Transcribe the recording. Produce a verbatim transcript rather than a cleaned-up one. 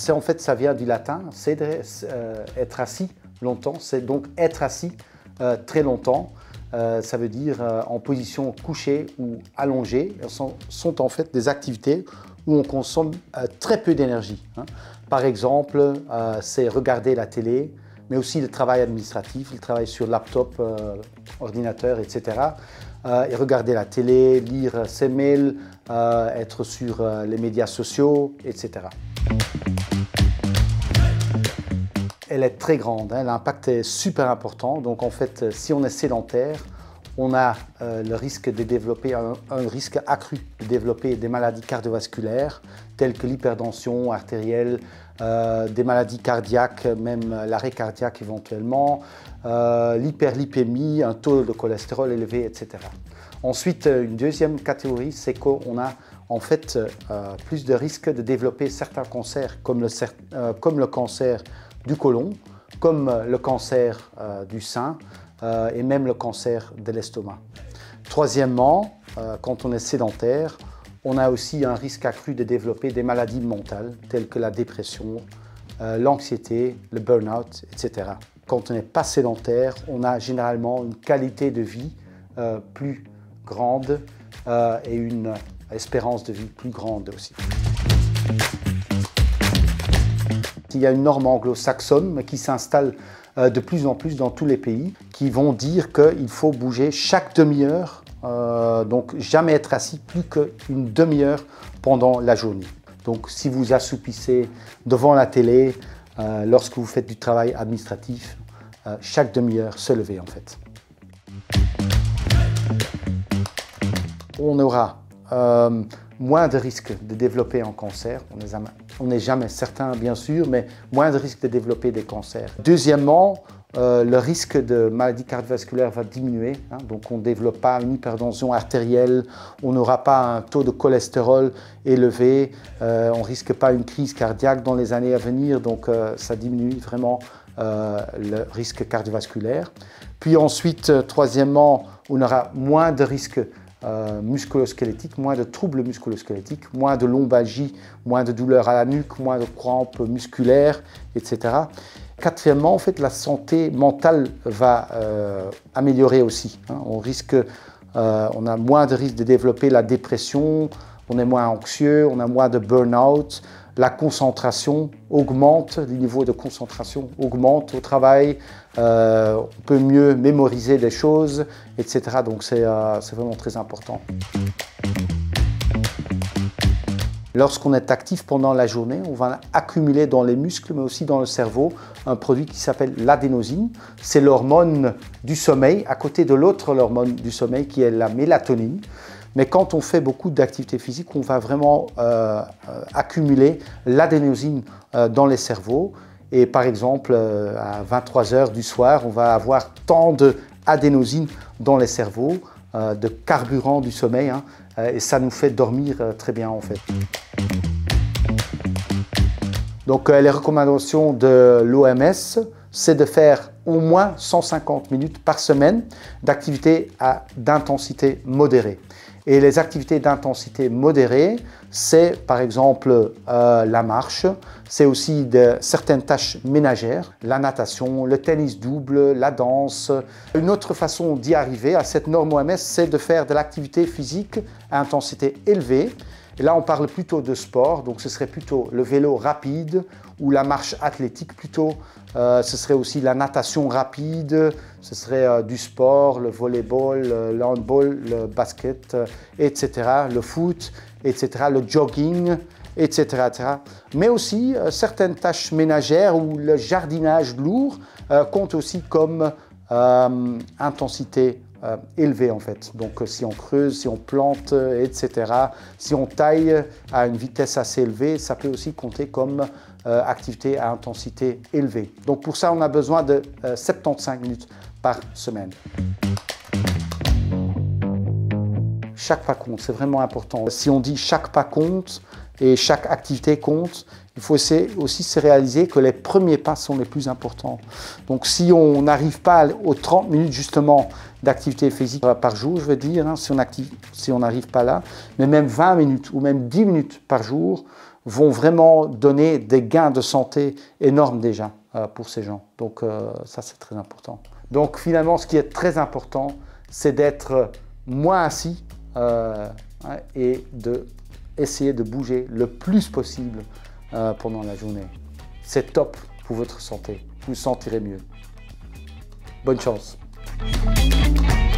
c'est en fait, ça vient du latin, c'est euh, être assis longtemps, c'est donc être assis euh, très longtemps. Euh, ça veut dire euh, en position couchée ou allongée. Ce sont, sont en fait des activités où on consomme euh, très peu d'énergie. Hein. Par exemple, euh, c'est regarder la télé, mais aussi le travail administratif, le travail sur laptop, euh, ordinateur, et cetera. Euh, et regarder la télé, lire ses mails, euh, être sur euh, les médias sociaux, et cetera. Elle est très grande, hein, l'impact est super important. Donc en fait, si on est sédentaire, on a euh, le risque de développer un, un risque accru de développer des maladies cardiovasculaires telles que l'hypertension artérielle, euh, des maladies cardiaques, même l'arrêt cardiaque éventuellement, euh, l'hyperlipémie, un taux de cholestérol élevé, et cetera. Ensuite, une deuxième catégorie, c'est qu'on a en fait euh, plus de risques de développer certains cancers comme le, euh, comme le cancer du côlon, comme le cancer euh, du sein euh, et même le cancer de l'estomac. Troisièmement, euh, quand on est sédentaire, on a aussi un risque accru de développer des maladies mentales telles que la dépression, euh, l'anxiété, le burn-out, et cetera. Quand on n'est pas sédentaire, on a généralement une qualité de vie euh, plus grande euh, et une espérance de vie plus grande aussi. Il y a une norme anglo-saxonne qui s'installe de plus en plus dans tous les pays qui vont dire qu'il faut bouger chaque demi-heure, euh, donc jamais être assis plus qu'une demi-heure pendant la journée. Donc si vous assoupissez devant la télé, euh, lorsque vous faites du travail administratif, euh, chaque demi-heure se lever en fait. On aura euh, moins de risques de développer un cancer. On n'est jamais certain, bien sûr, mais moins de risques de développer des cancers. Deuxièmement, euh, le risque de maladie cardiovasculaire va diminuer. Hein, donc, on ne développe pas une hypertension artérielle, on n'aura pas un taux de cholestérol élevé, euh, on ne risque pas une crise cardiaque dans les années à venir. Donc, euh, ça diminue vraiment euh, le risque cardiovasculaire. Puis ensuite, euh, troisièmement, on aura moins de risques Euh, musculo-squelettique, moins de troubles musculo-squelettiques, moins de lombalgie, moins de douleurs à la nuque, moins de crampes musculaires, et cetera. Quatrièmement, en fait, la santé mentale va euh, améliorer aussi. Hein. On risque, euh, on a moins de risques de développer la dépression, on est moins anxieux, on a moins de burn-out, la concentration augmente, les niveaux de concentration augmentent au travail, euh, on peut mieux mémoriser des choses, et cetera. Donc c'est euh, c'est vraiment très important. Lorsqu'on est actif pendant la journée, on va accumuler dans les muscles, mais aussi dans le cerveau, un produit qui s'appelle l'adénosine. C'est l'hormone du sommeil, à côté de l'autre hormone du sommeil qui est la mélatonine. Mais quand on fait beaucoup d'activités physiques, on va vraiment euh, accumuler l'adénosine euh, dans les cerveaux. Et par exemple, euh, à vingt-trois heures du soir, on va avoir tant d'adénosine dans les cerveaux, euh, de carburant du sommeil, hein, et ça nous fait dormir euh, très bien en fait. Donc euh, les recommandations de l'O M S, c'est de faire au moins cent cinquante minutes par semaine d'activités d'intensité modérée. Et les activités d'intensité modérée, c'est par exemple euh, la marche, c'est aussi de, certaines tâches ménagères, la natation, le tennis double, la danse. Une autre façon d'y arriver à cette norme O M S, c'est de faire de l'activité physique à intensité élevée. Et là, on parle plutôt de sport, donc ce serait plutôt le vélo rapide ou la marche athlétique plutôt. Euh, ce serait aussi la natation rapide, ce serait euh, du sport, le volleyball, le handball, le basket, euh, et cetera, le foot, et cetera, le jogging, et cetera, et cetera. Mais aussi euh, certaines tâches ménagères ou le jardinage lourd euh, compte aussi comme euh, intensité Euh, élevé en fait. Donc euh, si on creuse, si on plante, euh, et cetera, si on taille à une vitesse assez élevée, ça peut aussi compter comme euh, activité à intensité élevée. Donc pour ça, on a besoin de euh, soixante-quinze minutes par semaine. Chaque pas compte, c'est vraiment important. Si on dit chaque pas compte, et chaque activité compte. Il faut aussi se réaliser que les premiers pas sont les plus importants. Donc si on n'arrive pas aux trente minutes justement d'activité physique par jour, je veux dire, hein, si on active, si on n'arrive pas là, mais même vingt minutes ou même dix minutes par jour vont vraiment donner des gains de santé énormes déjà euh, pour ces gens. Donc euh, ça c'est très important. Donc finalement ce qui est très important, c'est d'être moins assis euh, hein, et de essayer de bouger le plus possible euh, pendant la journée. C'est top pour votre santé, vous vous sentirez mieux. Bonne chance.